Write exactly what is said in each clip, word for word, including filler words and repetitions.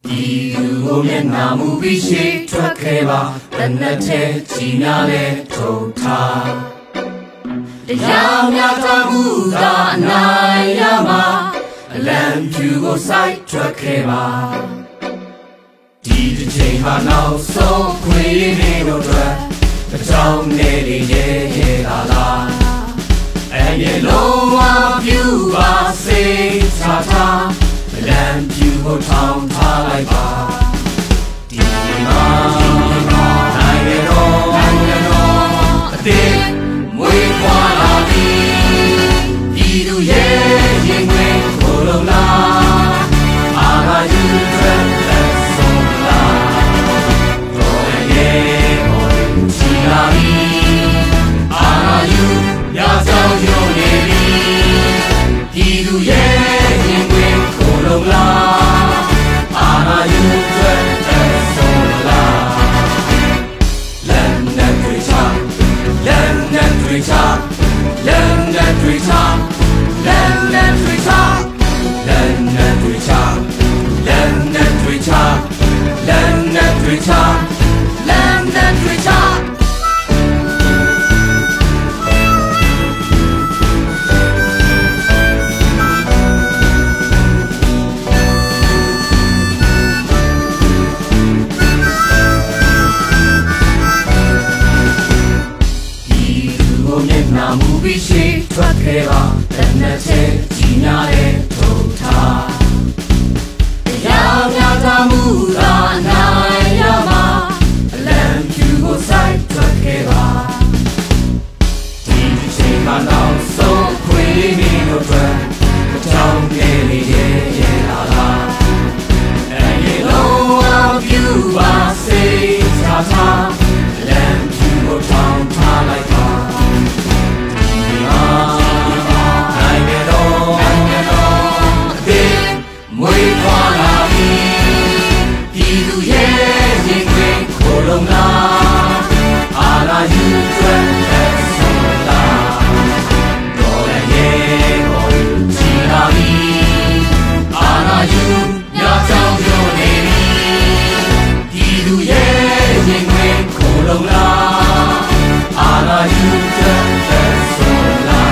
ဒီလူကိုမျက်နှာမူပြီးရှေ့ထွက်ခဲ့ပါတနက်ထဲကြီးများလဲထုတ်ထားတရားများတမှုသာအနိုင်ရမှာအလံဖြူကိုစိုက်ထွက်ခဲ့ပါဒီတစ်ချိန်ဟာနောက်ဆုံးခွေနေတို့အတွက်အကြောင်းနဲ့ရဲရဲလာလာအဲ့ဒီလုံးဝပြူပါစေချာချာအလံဖြူကိုထောင်ထားလိုက်ပါဒီမှာနိုင်ရတော့နိုင်ရတော့အသေးမွေးဖွာလာပြီဒီလူရဲ့ရင်ခွင်ကိုလုံးလာအာဃာယူတဲ့လက်ဆုံးလာတော့ရဲ့ကိုချီလာပြီအာဃာယူရဆောင်ရုံနေပြီဒီလူရဲ့ရင်ခွင်ကိုလုံးလာအာဃာယူတဲ့လက်ဆုံးလာလက်နဲ့တွေ့ချလက်နဲ့တွေ့ချလက်နဲ့တွေ့ချလက်နဲ့တွေ့ချလက်နဲ့တွေ့ချလက်နဲ့တွေ့ချလက်နဲ့တွေ့ချလက်နဲ့တွေ့ချနာမူပြီးရှိထွက်ခဲ့ပါတနက်ထဲကြီးများတဲ့ထုတ်ထားတရားများတမှုသာအနိုင်ရမှာအလံဖြူကိုစိုက်ထွက်ခဲ့ပါဒီတစ်ချိန်မှနောက်ဆုံးခွေနေတို့အတွက်အကြောင်းငယ်လေးရဲ့ရဲ့လာလာအဲ့ဒီလုံးဝပြူပါစေချာချာအလံဖြူကိုထောင်ထားလိုက်ပါမွေးဖွာလာပြီဒီလူရဲ့ရင်ခွင်ကိုလုံးလာအာဃာယူထွက်တဲ့ဆုံးလာတော့ရဲ့ကိုချီလာပြီအာဃာယူညချောင်းရုံနေပြီဒီလူရဲ့ရင်ခွင်ကိုလုံးလာအာဃာယူထွက်တဲ့ဆုံးလာ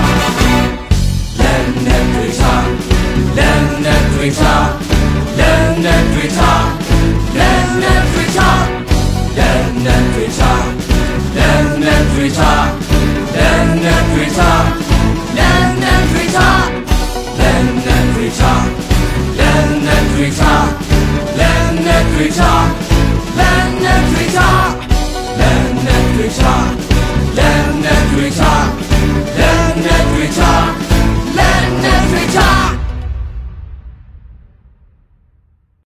လက်နဲ့တွေ့ချလက်နဲ့တွေ့ချလက်နဲ့တွေ့ချလက်နဲ့တွေ့ချလက်နဲ့တွေ့ချလက်နဲ့တွေ့ချလက်နဲ့တွေ့ချလက်နဲ့တွေ့ချလက်နဲ့တွေ့ချလက်နဲ့တွေ့ချလက်နဲ့တွေ့ချလက်နဲ့တွေ့ချလက်နဲ့တွေ့ချ